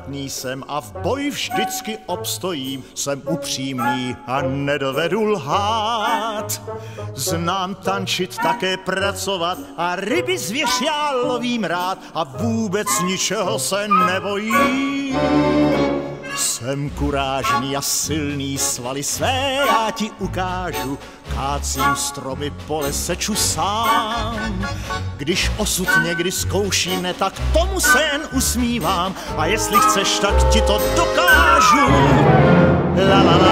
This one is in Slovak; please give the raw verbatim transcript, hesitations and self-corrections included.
zdatný jsem a v boji vždycky obstojím. Jsem upřímný a nedovedu lhát. Znám tančit, také pracovat a ryby zvěř já lovím rád a vůbec ničeho se nebojím. Jsem kurážný a silný, svaly své já ti ukážu. Kácím stromy, pole seču sám. Když osud někdy zkouší mne, tak tomu se jen usmívám. A jestli chceš, tak ti to dokážu. La la la.